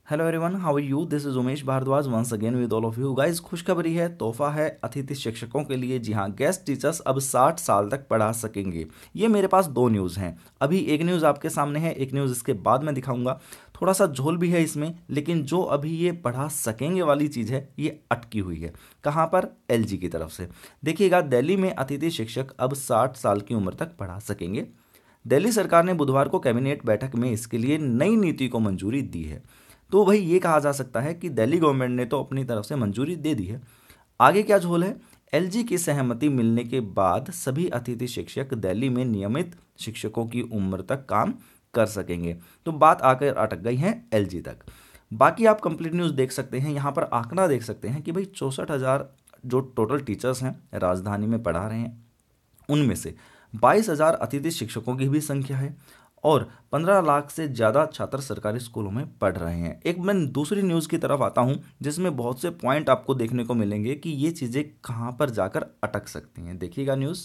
Hello everyone, how are you? This is Umesh Bhardwaj once again with all of you guys. खुशखबरी है, तोहफा है अतिथि शिक्षकों के लिए। जी हाँ, गेस्ट टीचर्स अब 60 साल तक पढ़ा सकेंगे। ये मेरे पास दो न्यूज़ हैं। अभी एक न्यूज़ आपके सामने है, एक न्यूज़ इसके बाद में दिखाऊंगा। थोड़ा सा झोल भी है इसमें, लेकिन जो अभी ये पढ़ा सकेंगे वाली चीज़ है ये अटकी हुई है। कहाँ पर? एलजी की तरफ से। देखिएगा, दिल्ली में अतिथि शिक्षक अब 60 साल की उम्र तक पढ़ा सकेंगे। दिल्ली सरकार ने बुधवार को कैबिनेट बैठक में इसके लिए नई नीति को मंजूरी दी है। तो भाई ये कहा जा सकता है कि दिल्ली गवर्नमेंट ने तो अपनी तरफ से मंजूरी दे दी है। आगे क्या झोल है? एलजी की सहमति मिलने के बाद सभी अतिथि शिक्षक दिल्ली में नियमित शिक्षकों की उम्र तक काम कर सकेंगे। तो बात आकर अटक गई है एलजी तक। बाकी आप कंप्लीट न्यूज़ देख सकते हैं, यहाँ पर आंकड़ा देख सकते हैं कि भाई 64,000 जो टोटल टीचर्स हैं राजधानी में पढ़ा रहे हैं, उनमें से 22,000 अतिथि शिक्षकों की भी संख्या है और 15 लाख से ज़्यादा छात्र सरकारी स्कूलों में पढ़ रहे हैं। एक मैं दूसरी न्यूज़ की तरफ आता हूं, जिसमें बहुत से पॉइंट आपको देखने को मिलेंगे कि ये चीज़ें कहां पर जाकर अटक सकती हैं। देखिएगा न्यूज़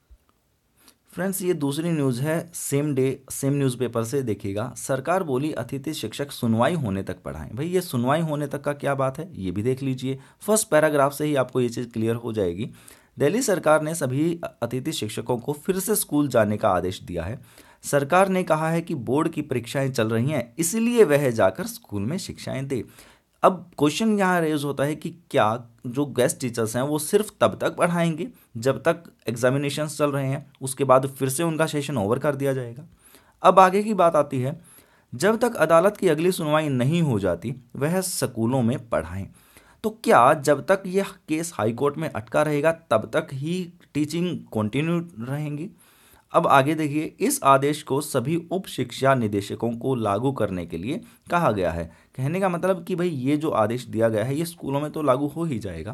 फ्रेंड्स, ये दूसरी न्यूज़ है, सेम डे सेम न्यूज़पेपर से। देखिएगा, सरकार बोली अतिथि शिक्षक सुनवाई होने तक पढ़ाएं। भाई ये सुनवाई होने तक का क्या बात है, ये भी देख लीजिए। फर्स्ट पैराग्राफ से ही आपको ये चीज़ क्लियर हो जाएगी। दिल्ली सरकार ने सभी अतिथि शिक्षकों को फिर से स्कूल जाने का आदेश दिया है। सरकार ने कहा है कि बोर्ड की परीक्षाएं चल रही हैं, इसलिए वह जाकर स्कूल में शिक्षाएं दे। अब क्वेश्चन यहाँ रेज होता है कि क्या जो गेस्ट टीचर्स हैं वो सिर्फ तब तक पढ़ाएंगे जब तक एग्जामिनेशंस चल रहे हैं, उसके बाद फिर से उनका सेशन ओवर कर दिया जाएगा। अब आगे की बात आती है, जब तक अदालत की अगली सुनवाई नहीं हो जाती वह स्कूलों में पढ़ाएं। तो क्या जब तक यह केस हाई कोर्ट में अटका रहेगा तब तक ही टीचिंग कंटिन्यू रहेंगी? अब आगे देखिए, इस आदेश को सभी उप शिक्षा निदेशकों को लागू करने के लिए कहा गया है। कहने का मतलब कि भाई ये जो आदेश दिया गया है ये स्कूलों में तो लागू हो ही जाएगा।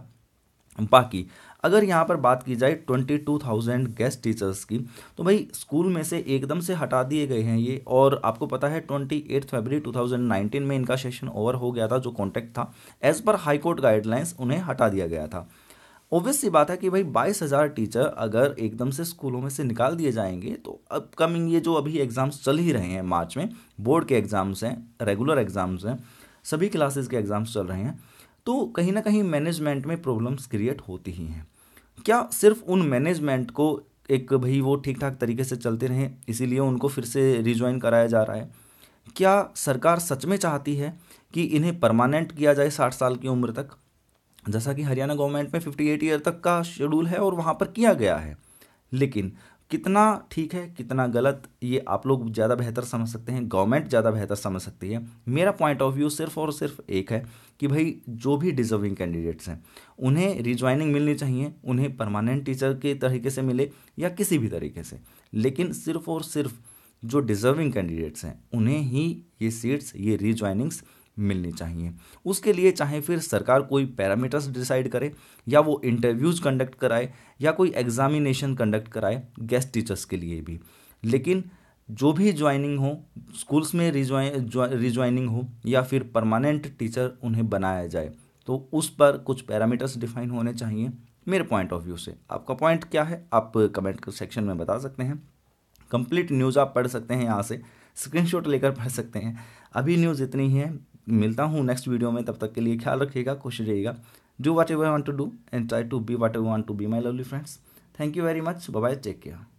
बाकी अगर यहाँ पर बात की जाए 22,000 गेस्ट टीचर्स की, तो भाई स्कूल में से एकदम से हटा दिए गए हैं ये। और आपको पता है 28 फरवरी 2019 में इनका सेशन ओवर हो गया था। जो कॉन्ट्रैक्ट था as per high court guidelines उन्हें हटा दिया गया था। ऑब्वियस सी बात है कि भाई 22,000 टीचर अगर एकदम से स्कूलों में से निकाल दिए जाएंगे तो अपकमिंग ये जो अभी एग्ज़ाम्स चल ही रहे हैं, मार्च में बोर्ड के एग्ज़ाम्स हैं, रेगुलर एग्ज़ाम्स हैं, सभी क्लासेस के एग्ज़ाम्स चल रहे हैं, तो कहीं ना कहीं मैनेजमेंट में प्रॉब्लम्स क्रिएट होती ही हैं। क्या सिर्फ उन मैनेजमेंट को एक भाई वो ठीक ठाक तरीके से चलते रहें इसीलिए उनको फिर से रिज्वाइन कराया जा रहा है? क्या सरकार सच में चाहती है कि इन्हें परमानेंट किया जाए 60 साल की उम्र तक, जैसा कि हरियाणा गवर्नमेंट में 58 ईयर तक का शेड्यूल है और वहाँ पर किया गया है? लेकिन कितना ठीक है कितना गलत ये आप लोग ज़्यादा बेहतर समझ सकते हैं, गवर्नमेंट ज़्यादा बेहतर समझ सकती है। मेरा पॉइंट ऑफ व्यू सिर्फ और सिर्फ एक है कि भाई जो भी डिजर्विंग कैंडिडेट्स हैं उन्हें रिज्वाइनिंग मिलनी चाहिए, उन्हें परमानेंट टीचर के तरीके से मिले या किसी भी तरीके से, लेकिन सिर्फ और सिर्फ जो डिजर्विंग कैंडिडेट्स हैं उन्हें ही ये सीट्स, ये रिज्वाइनिंग्स मिलनी चाहिए। उसके लिए चाहे फिर सरकार कोई पैरामीटर्स डिसाइड करे या वो इंटरव्यूज़ कंडक्ट कराए या कोई एग्जामिनेशन कंडक्ट कराए गेस्ट टीचर्स के लिए भी, लेकिन जो भी ज्वाइनिंग हो, स्कूल्स में रिज्वाइनिंग हो या फिर परमानेंट टीचर उन्हें बनाया जाए, तो उस पर कुछ पैरामीटर्स डिफाइन होने चाहिए। मेरे पॉइंट ऑफ व्यू से आपका पॉइंट क्या है आप कमेंट सेक्शन में बता सकते हैं। कंप्लीट न्यूज़ आप पढ़ सकते हैं, यहाँ से स्क्रीनशॉट लेकर पढ़ सकते हैं। अभी न्यूज़ इतनी ही है, मिलता हूँ नेक्स्ट वीडियो में। तब तक के लिए ख्याल रखिएगा, खुश रहिएगा। Do whatever want to do and try to be whatever want to be my lovely friends. Thank you very much, bye bye, take care.